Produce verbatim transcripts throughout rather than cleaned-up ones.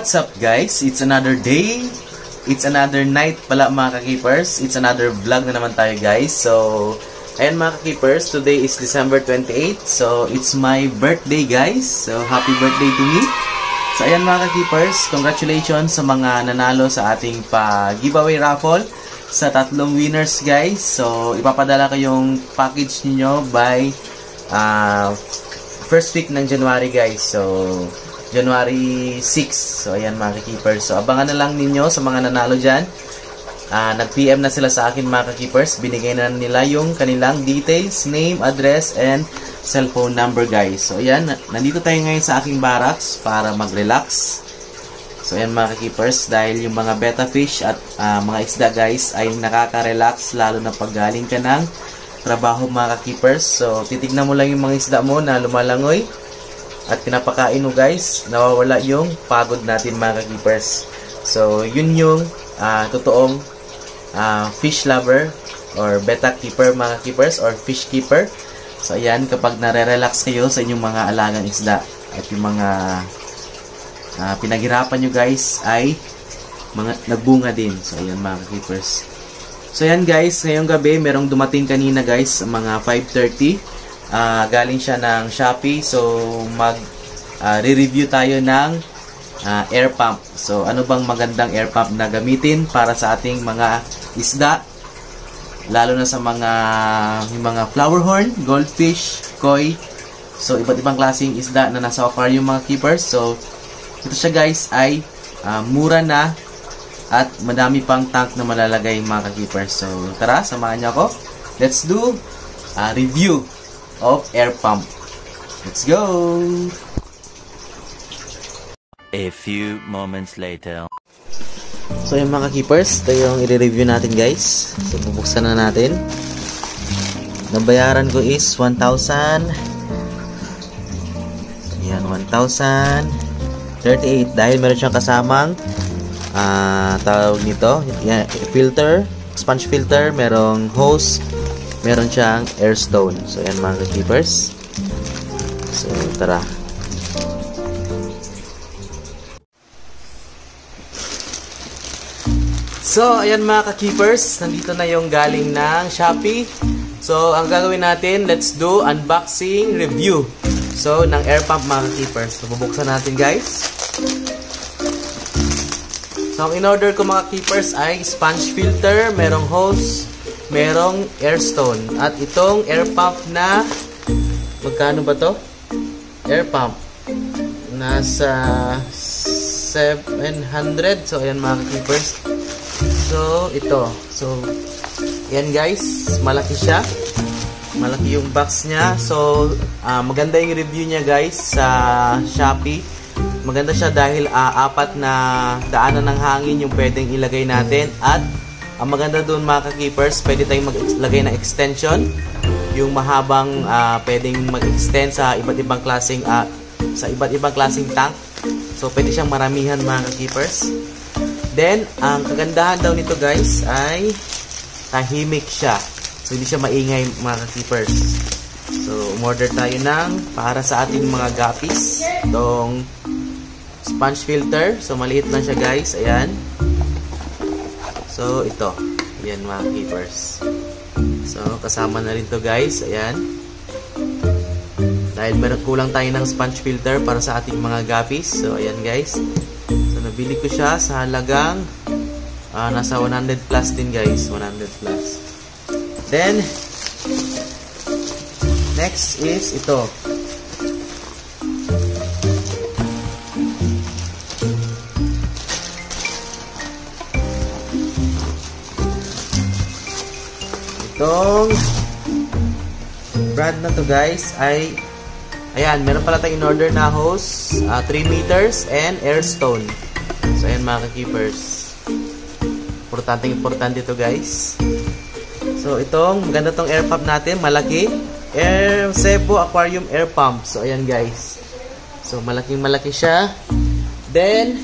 What's up guys? It's another day. It's another night pala mga ka-keepers. It's another vlog na naman tayo guys. So, ayan mga ka-keepers. Today is December twenty-eighth. So, it's my birthday guys. So, happy birthday to me. So, ayan mga ka-keepers. Congratulations sa mga nanalo sa ating pa-giveaway raffle. Sa tatlong winners guys. So, ipapadala ko yung package niyo by uh, first week ng January guys. So, January sixth. So, ayan mga ka-keepers. So, abangan na lang ninyo sa mga nanalo dyan. Uh, Nag-P M na sila sa akin mga ka-keepers. Binigay na nila yung kanilang details, name, address, and cellphone number guys. So, ayan. Nandito tayo ngayon sa aking barracks para mag-relax. So, ayan mga ka-keepers. Dahil yung mga betta fish at uh, mga isda guys ay nakaka-relax. Lalo na pag galing ka ng trabaho mga ka-keepers. So, titignan mo lang yung mga isda mo na lumalangoy. At pinapakain mo guys, nawawala yung pagod natin mga ka-keepers. So, yun yung uh, totoong uh, fish lover or betta keeper mga keepers or fish keeper. So, ayan, kapag nare-relax kayo sa inyong mga alagang isda at yung mga uh, pinaghirapan nyo guys ay mga nagbunga din. So, ayan mga ka-keepers. So, ayan guys, ngayong gabi, merong dumating kanina guys, mga five thirty. Uh, galing siya ng Shopee. So, mag-re-review uh, tayo ng uh, air pump. So, ano bang magandang air pump na gamitin para sa ating mga isda? Lalo na sa mga, yung mga flower horn, goldfish, koi. So, iba't ibang klaseng isda na nasa aquarium mga keepers. So, ito siya guys ay uh, mura na at madami pang tank na malalagay mga keepers. So, tara, samahan niyo ako. Let's do a uh, review of air pump. Let's go! A few moments later. So yung mga keepers, ito yung i-review natin guys. So bubuksan na natin. Nabayaran ko is one thousand. Ayan, one thousand thirty-eight. Dahil meron siyang kasamang uh, tawag nito, yan, filter, sponge filter, merong hose, meron siyang air stone. So, ayan mga keepers. So, tara. So, ayan mga ka-keepers. Nandito na yung galing ng Shopee. So, ang gagawin natin, let's do unboxing review. So, ng air pump mga ka-keepers. So, bubuksan natin guys. So, ang in-order ko mga keepers ay sponge filter, merong hose, merong air stone. At itong air pump na magkano ba to? Air pump nasa seven hundred. So ayan mga keepers. So ito. So ayan guys, malaki siya. Malaki yung box niya. So uh, maganda yung review niya guys sa Shopee. Maganda siya dahil uh, apat na daanan ng hangin yung pwedeng ilagay natin. At ang maganda doon mga ka-keepers, pwede tayong maglagay ng extension. Yung mahabang uh, pwedeng mag-extend sa iba't ibang klaseng uh, sa iba't ibang klaseng tank. So pwede siyang maramihan mga ka-keepers. Then, ang kagandahan daw nito guys ay tahimik siya. So hindi siya maingay mga ka-keepers. So umorder tayo ng para sa ating mga guppies. Itong sponge filter. So maliit lang siya guys. Ayan. So, ito. Ayan mga keepers. So, kasama na rin to guys. Ayan. Dahil meron kulang tayo ng sponge filter para sa ating mga guppies. So, ayan guys. So, nabili ko siya sa halagang uh, nasa one hundred plus din guys. one hundred plus. Then, next is ito. Itong brand na to guys ay ayan, meron pala tayong in-order na hose, uh, three meters and air stone. So ayan mga ka-keepers, importante importante ito guys. So itong maganda tong air pump natin, malaki, Air Sebo Aquarium Air Pump. So ayan guys, so malaking malaki siya. Then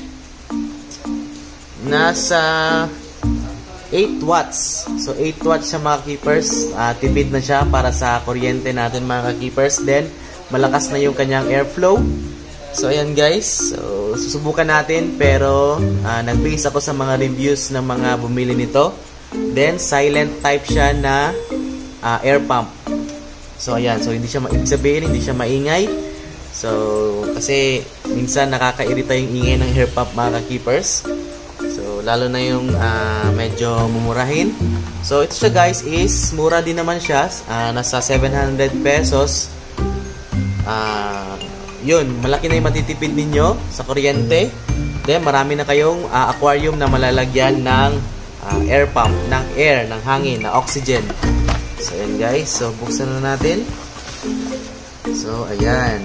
nasa eight watts. So eight watts siya mga keepers. Uh, tipid na siya para sa kuryente natin mga keepers. Then malakas na yung kanyang airflow. So ayan guys, so susubukan natin pero uh, nag-base ako sa mga reviews ng mga bumili nito. Then silent type siya na uh, air pump. So ayan, so hindi siya ibig sabihin hindi siya maingay. So kasi minsan nakakairita yung ingay ng air pump mga ka-keepers. So lalo na yung uh, medyo mumurahin. So ito siya guys is mura din naman siya, uh, nasa seven hundred pesos. Ah uh, yun, malaki na yung matitipid ninyo sa kuryente. Then, marami na kayong uh, aquarium na malalagyan ng uh, air pump, ng air, ng hangin, na oxygen. So, ayan guys. So, buksan na natin. So, ayan.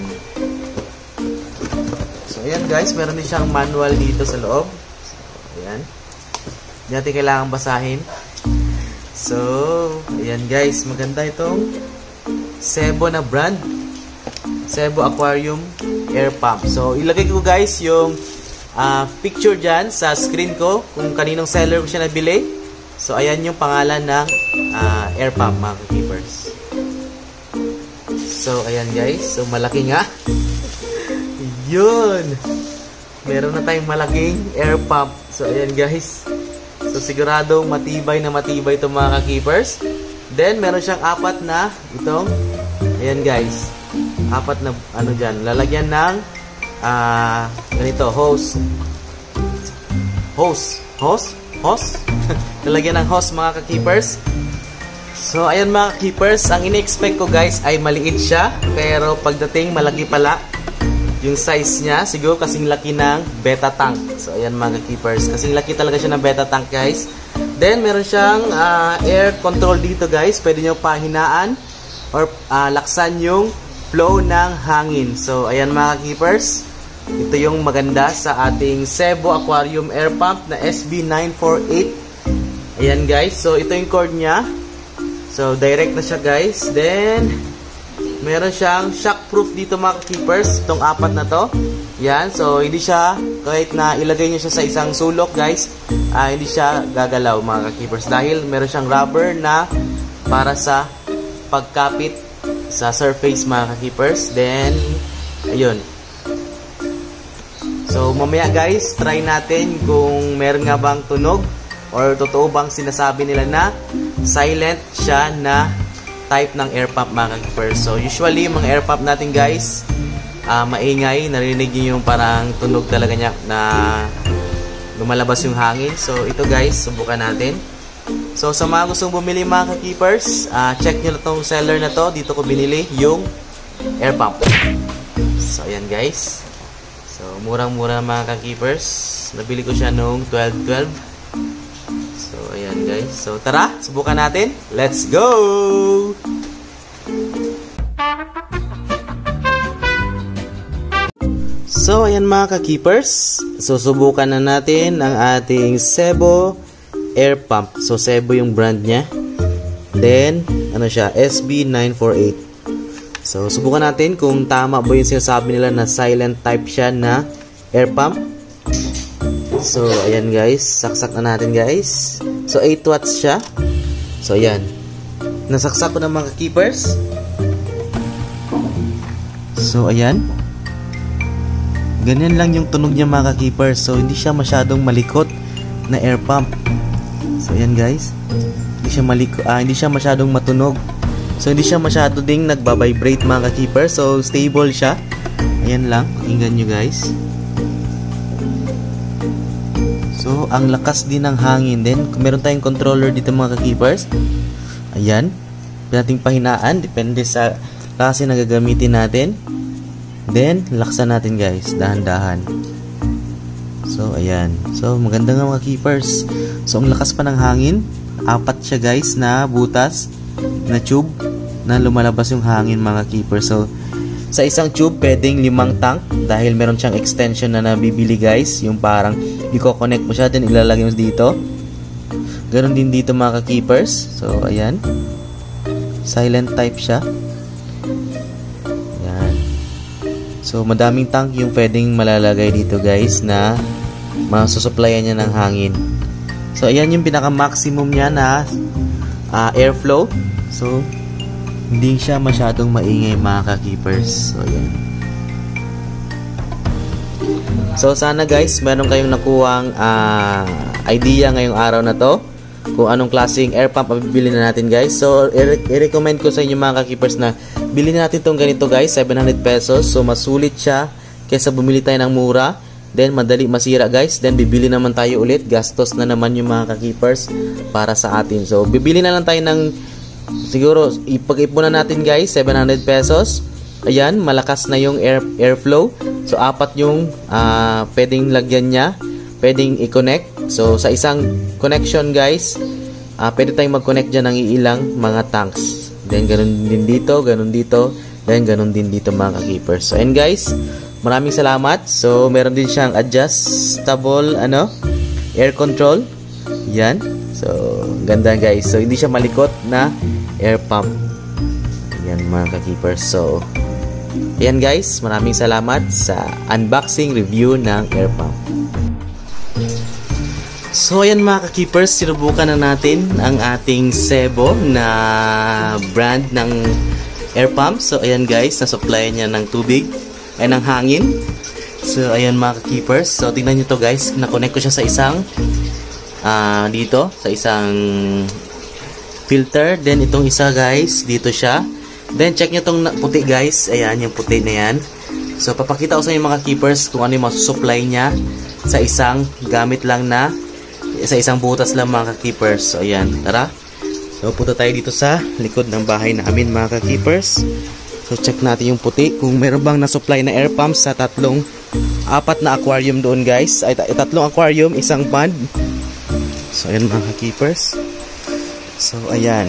So, ayan guys. Meron din siyang manual dito sa loob. So, ayan. Hindi natin kailangan basahin. So, ayan guys. Maganda itong Sebo na brand. Sebo Aquarium Air Pump. So, ilagay ko guys yung uh, picture dyan sa screen ko kung kaninong seller ko siya nabili. So, ayan yung pangalan ng uh, air pump mga ka-keepers. So, ayan guys. So, malaki nga. Yun! Meron na tayong malaking air pump. So, ayan guys. So, siguradong matibay na matibay itong mga ka-keepers. Then, meron siyang apat na itong, ayan guys. Apat na ano dyan, lalagyan ng uh, ganito, hose hose hose hose lalagyan ng hose mga ka-keepers. So ayan mga ka-keepers, ang ini-expect ko guys ay maliit siya, pero pagdating malaki pala yung size niya, siguro kasing laki ng beta tank. So ayan mga ka-keepers, kasing laki talaga siya ng beta tank guys. Then meron siyang uh, air control dito guys, pwede nyo pahinaan or uh, laksan yung flow ng hangin. So, ayan mga keepers. Ito yung maganda sa ating Sebo Aquarium Air Pump na S B nine four eight. Ayan guys. So, ito yung cord niya. So, direct na siya guys. Then, meron siyang shockproof dito mga keepers. Itong apat na to. Yan. So, hindi siya, kahit na ilagay nyo siya sa isang sulok guys, uh, hindi siya gagalaw mga keepers. Dahil meron siyang rubber na para sa pagkapit sa surface mga ka-keepers. Then, ayun. So, mamaya guys, try natin kung meron nga bang tunog or totoo bang sinasabi nila na silent siya na type ng air pump mga ka-keepers. So, usually, mga air pump natin guys, uh, maingay. Narinig nyo yung parang tunog talaga niya na lumalabas yung hangin. So, ito guys, subukan natin. So, sa mga gustong bumili mga ka-keepers, uh, check nyo na tong seller na to. Dito ko binili yung air pump. So, ayan guys. So, murang-mura mga ka-keepers. Nabili ko siya noong twelve twelve. So, ayan guys. So, tara, subukan natin. Let's go! So, ayan mga ka-keepers. So, subukan na natin ang ating Sebo air pump. So, Sebo yung brand niya. Then, ano siya? S B nine four eight. So, subukan natin kung tama ba yung sinasabi nila na silent type siya na air pump. So, ayan guys. Saksak na natin guys. So, eight watts siya. So, ayan. Nasaksak ko na mga keepers. So, ayan. Ganyan lang yung tunog niya mga keepers. So, hindi siya masyadong malikot na air pump. So, ayan guys. Hindi siya maliko, ah, hindi siya masyadong matunog. So, hindi siya masyado ding nagbabibrate mga ka-keeper. So, stable siya. Ayan lang. Pakinggan nyo guys. So, ang lakas din ng hangin. Then, meron tayong controller dito mga ka-keepers. Ayan. Pwede nating pahinaan. Depende sa klase na gagamitin natin. Then, laksan natin guys. Dahan-dahan. So, ayan. So, maganda nga mga keepers. So, ang lakas pa ng hangin. Apat siya guys na butas na tube na lumalabas yung hangin mga keepers. So, sa isang tube, pwedeng limang tank dahil meron siyang extension na nabibili guys. Yung parang i-connect mo siya then ilalagay mo dito. Ganon din dito mga keepers. So, ayan. Silent type siya. Ayan. So, madaming tank yung pwedeng malalagay dito guys na masusuplayan niya ng hangin. So, ayan yung pinaka-maximum niya na uh, airflow. So, hindi siya masyadong maingay mga ka-keepers. So, ayan. So sana guys, meron kayong nakuhang uh, idea ngayong araw na to kung anong klaseng air pump ang bibili na natin guys. So i-recommend ko sa inyo mga ka-keepers na bilhin natin tong ganito guys, seven hundred pesos. So masulit siya kaysa bumili tayo ng mura. Then madali masira guys. Then bibili naman tayo ulit, gastos na naman yung mga ka-keepers para sa atin. So bibili na lang tayo ng siguro ipag-ipunan natin guys, seven hundred pesos. Ayan, malakas na yung air airflow. So apat yung uh, pwedeng lagyan niya, pwedeng i-connect. So sa isang connection guys, uh, pwede tayong mag-connect dyan ng ilang mga tanks. Then ganun din dito, ganun dito, then ganun din dito mga ka-keepers. So and guys, maraming salamat. So meron din siyang adjustable ano, air control. Yan. So ganda guys. So hindi siya malikot na air pump. Yan mga ka-keepers. So ayan guys, maraming salamat sa unboxing review ng air pump. So ayan mga ka-keepers, sinubukan na natin ang ating Sebo na brand ng air pump. So ayan guys, na-supply niya ng tubig ay ng hangin. So ayan mga ka-keepers, so tingnan nyo to guys, na-connect ko siya sa isang uh, dito, sa isang filter. Then itong isa guys, dito siya. Then check nyo tong puti guys, ayan yung puti na yan. So papakita ko sa inyo mga keepers kung ano yung masusupply niya sa isang gamit lang na, sa isang butas lang mga ka-keepers. So ayan, tara. So punta tayo dito sa likod ng bahay namin mga ka-keepers. So check natin yung puti kung meron bang na-supply na air pump sa tatlong, apat na aquarium doon guys. Ay tatlong aquarium, isang pond. So ayan mga ka-keepers. So ayan,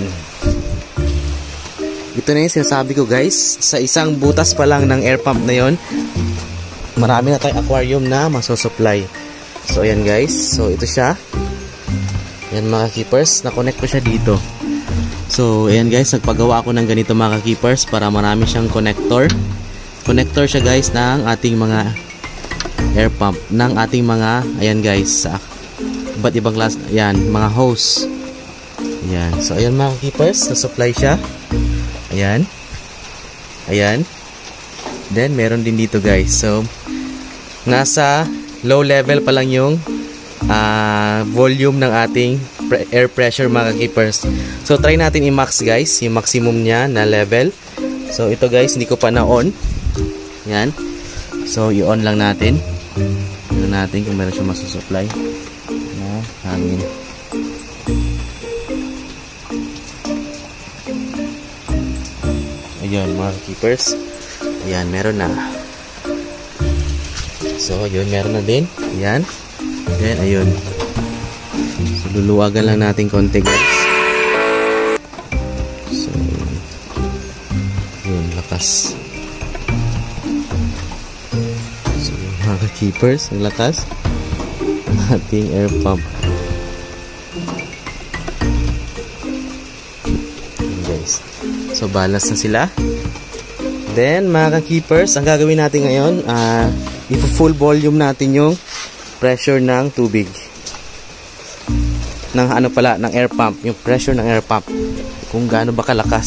ito na yung sinasabi ko guys, sa isang butas pa lang ng air pump na yon, marami na tayong aquarium na masusupply. So ayan guys, so ito siya. Ayan mga keepers, na-connect ko siya dito. So ayan guys, nagpagawa ako ng ganito mga keepers para marami siyang connector. Connector siya guys ng ating mga air pump, ng ating mga, ayan guys, sa iba't ibang class, ayan, mga hose. Ayan, so ayan mga keepers, na-supply siya. Ayan. Ayan. Then meron din dito guys. So nasa low level pa lang yung uh, volume ng ating pre air pressure mga keepers. So try natin i-max guys, yung maximum niya na level. So ito guys, hindi ko pa na-on. Yan. So i-on lang natin. Tingnan natin kung meron siya masusupply na hangin. Ayan mga keepers, ayan, meron na. So yun, meron na din. Ayan. Then ayun, so luluwagan lang natin konti guys. So yun, lakas. So mga keepers, ang lakas ang ating air pump. Ayan guys, so balance na sila. Then mga ka-keepers, ang gagawin natin ngayon, uh, i-full volume natin yung pressure ng tubig. Ng ano pala, ng air pump, yung pressure ng air pump. Kung gaano ba kalakas.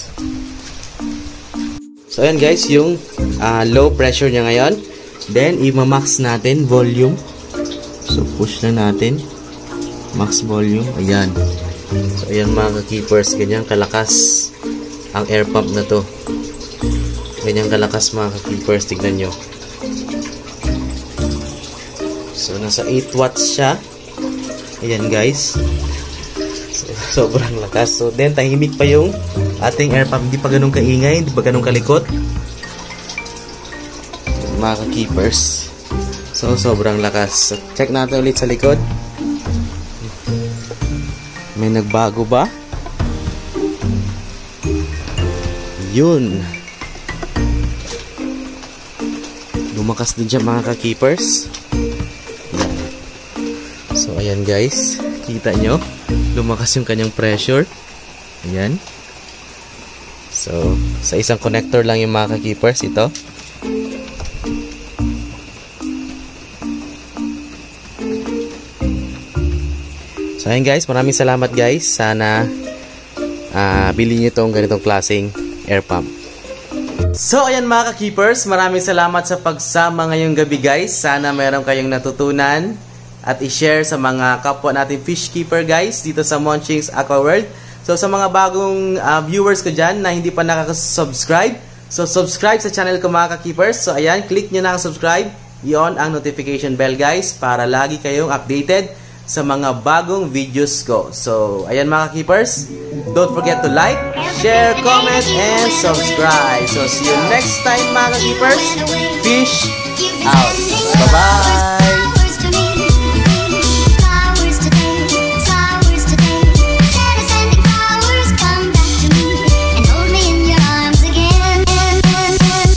So ayan guys, yung uh, low pressure niya ngayon. Then i-max natin volume. So push na natin. Max volume, ayan. So ayan mga ka-keepers, ganyan kalakas ang air pump na to. Ganyan kalakas mga ka-keepers, tignan nyo. So nasa eight watts siya. Ayan guys, so, sobrang lakas. So then tahimik pa yung ating air pump, hindi pa ganun kaingay, hindi pa ganun kalikot mga ka-keepers. So sobrang lakas. So, check natin ulit sa likod. May nagbago ba? Yun, lumakas din siya mga ka-keepers. So ayan guys, kita nyo, lumakas yung kanyang pressure. Ayan. So sa isang connector lang yung mga ka-keepers ito. So ayan guys, maraming salamat guys. Sana uh, bilhin nyo itong ganitong klaseng air pump. So ayan mga ka-keepers, maraming salamat sa pagsama ngayong gabi guys. Sana meron kayong natutunan at i-share sa mga kapwa natin fish keeper guys dito sa Monching's Aqua World. So sa mga bagong uh, viewers ko dyan na hindi pa nakaka-subscribe, so subscribe sa channel ko mga ka-keepers. So ayan, click nyo na ang subscribe, i-on ang notification bell guys para lagi kayong updated sa mga bagong videos ko. So ayan mga ka-keepers, don't forget to like, share, comment, and subscribe. So see you next time mga ka-keepers. Fish out. Bye-bye.